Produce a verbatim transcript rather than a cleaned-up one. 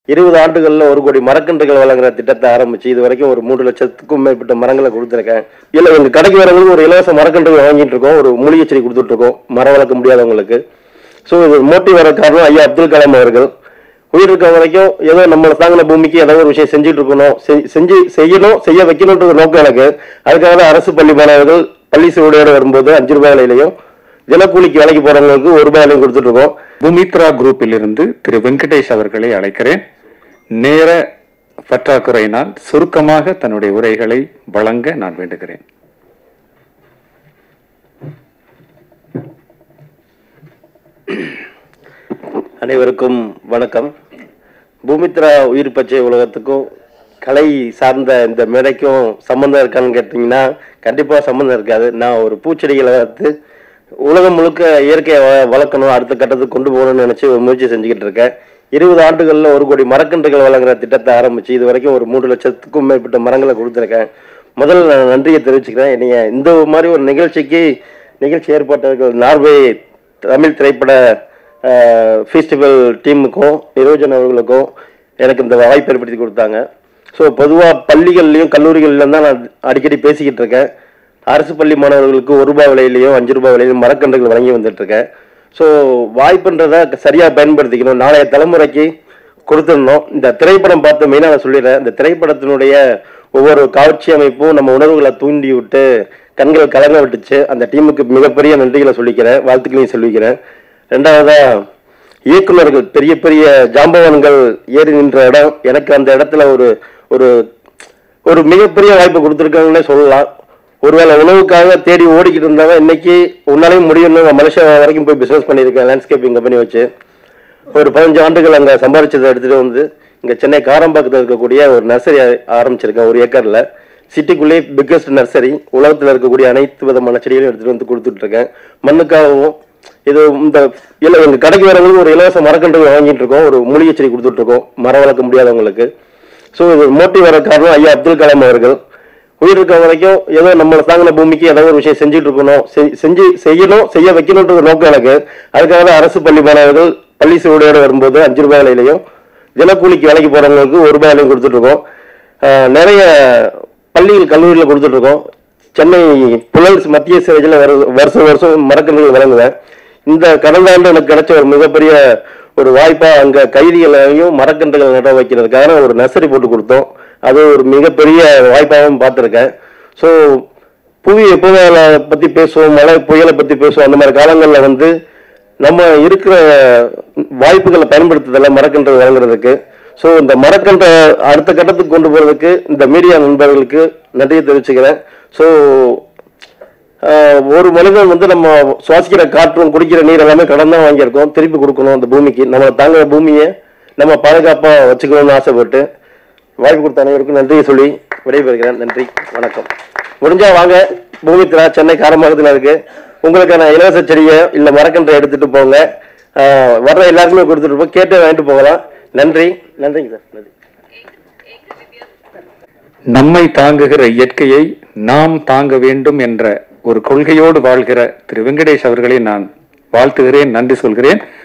இருபது ஆண்டுகள்ல ஒரு கோடி மரக்கன்றுகள் வழங்குற திட்டத்தை ஆரம்பிச்சு இது வரைக்கும் ஒரு மூன்று லட்சத்துக்கும் மேற்பட்ட மரங்களை கொடுத்துருக்கேன். இல்ல எங்க கடைக்கு வரவங்களுக்கு ஒரு இலவச மரக்கன்றுகள் வாங்கிட்டு இருக்கோம், ஒரு மூலிகை செடி கொடுத்துட்டு இருக்கோம் மரம் வளர்க்க முடியாதவங்களுக்கு. ஸோ இது மோட்டிவ் வர காரணம் ஐயா அப்துல் கலாம் அவர்கள். உயிர் இருக்க வரைக்கும் ஏதோ நம்மளை தாங்கின பூமிக்கு ஏதாவது ஒரு விஷயம் செஞ்சுட்டு இருக்கணும், செஞ்சு செய்யணும், செய்ய வைக்கணும்ன்ற நோக்கம் எனக்கு. அதுக்காக தான் அரசு பள்ளி மாணவர்கள் பள்ளி சுவடியோடு வரும்போது அஞ்சு ரூபாய் விலையிலையும் தினக்கூலிக்கு வேலைக்கு போறவங்களுக்கு ஒரு ரூபாய் விலையும் கொடுத்துட்டு இருக்கோம். பூமித்ரா குரூப்பில் இருந்து திரு வெங்கடேஷ் அவர்களை அழைக்கிறேன். நேர பற்றாக்குறையினால் சுருக்கமாக தன்னுடைய உரைகளை வழங்க நான் வேண்டுகிறேன். அனைவருக்கும் வணக்கம். பூமித்ரா உயிர் பச்சை உலகத்துக்கும் கலை சார்ந்த இந்த மேடைக்கும் சம்பந்தம் இருக்கான்னு கேட்டீங்கன்னா கண்டிப்பா சம்பந்தம் இருக்காது. நான் ஒரு பூச்செடிகளை வளர்த்து உலகம் முழுக்க இயற்கையை வளர்க்கணும், அடுத்த கட்டத்துக்கு கொண்டு போகணும்னு நினைச்சு ஒரு முயற்சி செஞ்சுக்கிட்டு இருக்கேன். இருபது ஆண்டுகள்ல ஒரு கோடி மரக்கன்றுகள் வழங்குற திட்டத்தை ஆரம்பிச்சு இது வரைக்கும் ஒரு மூன்று லட்சத்துக்கும் மேற்பட்ட மரங்களை கொடுத்துருக்கேன். முதல்ல நான் நன்றியை தெரிவிச்சுக்கிறேன். நீங்க இந்த மாதிரி ஒரு நிகழ்ச்சிக்கு நிகழ்ச்சி ஏற்பட்டவர்கள் நார்வே தமிழ் திரைப்பட ஃபெஸ்டிவல் டீமுக்கும் நிரோஜன் அவர்களுக்கும் எனக்கு இந்த வாய்ப்பு ஏற்படுத்தி கொடுத்தாங்க. ஸோ பொதுவாக பள்ளிகள்லையும் கல்லூரிகள்லையும் தான் நான் அடிக்கடி பேசிக்கிட்டு இருக்கேன். அரசு பள்ளி மாணவர்களுக்கு ஒரு ரூபாய் விலையிலையும் அஞ்சு ரூபாய் விலையிலையும் மரக்கன்றுகள் வழங்கி வந்துட்டு இருக்கேன். ஸோ வாய்ப்புன்றதை சரியாக பயன்படுத்திக்கணும், நாளைய தலைமுறைக்கு கொடுத்துடணும். இந்த திரைப்படம் பார்த்து மெயினாக நான் சொல்லிடுறேன். இந்த திரைப்படத்தினுடைய ஒவ்வொரு காட்சி அமைப்பும் நம்ம உணர்வுகளை தூண்டி விட்டு கண்கள் கலங்க விட்டுச்சு. அந்த டீமுக்கு மிகப்பெரிய நன்றிகளை சொல்லிக்கிறேன், வாழ்த்துக்களையும் சொல்லிக்கிறேன். ரெண்டாவதா இயக்குநர்கள் பெரிய பெரிய ஜாம்பவான்கள் ஏறி நின்ற இடம், எனக்கு அந்த இடத்துல ஒரு ஒரு ஒரு மிகப்பெரிய வாய்ப்பு கொடுத்துருக்காங்கன்னே சொல்லலாம். ஒருவேளை உணவுக்காக தேடி ஓடிக்கிட்டு இருந்தாலும் இன்னைக்கு உன்னாலையும் முடியும்னு மலேசியா வரைக்கும் போய் பிசினஸ் பண்ணியிருக்கேன். லேண்ட்ஸ்கேப்பிங் கம்பெனி வச்சு ஒரு பதினஞ்சு ஆண்டுகள் அங்கே சம்பாதிச்சதை எடுத்துகிட்டு வந்து இங்கே சென்னை காரம்பாக்கத்தில் இருக்கக்கூடிய ஒரு நர்சரி ஆரம்பிச்சிருக்கேன். ஒரு ஏக்கரில் சிட்டிக்குள்ளேயே பிக்கஸ்ட் நர்சரி, உலகத்தில் இருக்கக்கூடிய அனைத்து விதமான செடிகளையும் எடுத்துகிட்டு வந்து கொடுத்துட்டு இருக்கேன். மண்ணுக்காகவும் இது இந்த இல்லை எங்கள் கடைக்கு வரவங்களுக்கு ஒரு இலவச மரக்கன்றுகள் வாங்கிட்டு இருக்கோம், ஒரு மூலிகை செடி கொடுத்துட்டு இருக்கோம் மரம் வளர்க்க முடியாதவங்களுக்கு. ஸோ இது மோட்டிவ் வர காரணம் ஐயா அப்துல் கலாம் அவர்கள். உயிர் இருக்க வரைக்கும் ஏதோ நம்மளை தாங்கின பூமிக்கு ஏதாவது ஒரு விஷயம் செஞ்சுட்டு இருக்கணும், செஞ்சு செய்யணும், செய்ய வைக்கணும்ன்ற நோக்கம் எனக்கு. அதுக்காக தான் அரசு பள்ளி மாணவர்கள் பள்ளி சுவடியோடு வரும்போது அஞ்சு ரூபாய் விலையிலையும் தினக்கூலிக்கு வேலைக்கு போறவங்களுக்கு ஒரு ரூபாய் விலையும் கொடுத்துட்டு இருக்கோம். நிறைய பள்ளிகள் கல்லூரியில் கொடுத்துட்டு இருக்கோம். சென்னை புழல் மத்திய சிறையில் வருஷம் வருஷம் மரக்கன்றுகள் வழங்குவேன். இந்த கடந்த ஆண்டு எனக்கு கிடைச்ச ஒரு மிகப்பெரிய ஒரு வாய்ப்பா அங்க கைதிகளையும் மரக்கன்றுகள் நட வைக்கிறதுக்காக ஒரு நர்சரி போட்டு கொடுத்தோம். அது ஒரு மிகப்பெரிய வாய்ப்பாகவும் பார்த்துருக்கேன். ஸோ புவி வெப்பமயங்களை பத்தி பேசுவோம், மழை புயலை பத்தி பேசுவோம். அந்த மாதிரி காலங்களில் வந்து நம்ம இருக்கிற வாய்ப்புகளை பயன்படுத்துதல மரக்கன்று வழங்குறதுக்கு. ஸோ இந்த மரக்கன்றை அடுத்த கட்டத்துக்கு கொண்டு போறதுக்கு இந்த மீடியா நண்பர்களுக்கு நன்றியை தெரிவிச்சுக்கிறேன். ஸோ ஒரு மனிதன் வந்து நம்ம சுவாசிக்கிற காற்றும் குடிக்கிற நீர் எல்லாமே கடன் தான் வாங்கியிருக்கோம், திருப்பி கொடுக்கணும் அந்த பூமிக்கு. நம்ம தாங்குற பூமியை நம்ம பாதுகாப்பா வச்சுக்கணும்னு ஆசைப்பட்டு வாய்ப்பு கொடுத்த அனைவருக்கும் நன்றியை சொல்லி விடைபெறுகிறேன். நன்றி, வணக்கம். முடிஞ்சா வாங்க, பூமித்ரா சென்னை காரம்பாக்கத்தில் இருக்கு. உங்களுக்கான இலவச செடியை இல்லை மரக்கன்றை எடுத்துட்டு போங்க. வர்ற எல்லாருக்குமே கொடுத்துட்டு போய் கேட்டு வாங்கிட்டு போகலாம். நன்றி, நன்றிங்க சார். நன்றி. நம்மை தாங்குகிற இயற்கையை நாம் தாங்க வேண்டும் என்ற ஒரு கொள்கையோடு வாழ்கிற திரு வெங்கடேஷ் அவர்களை நான் வாழ்த்துகிறேன், நன்றி சொல்கிறேன்.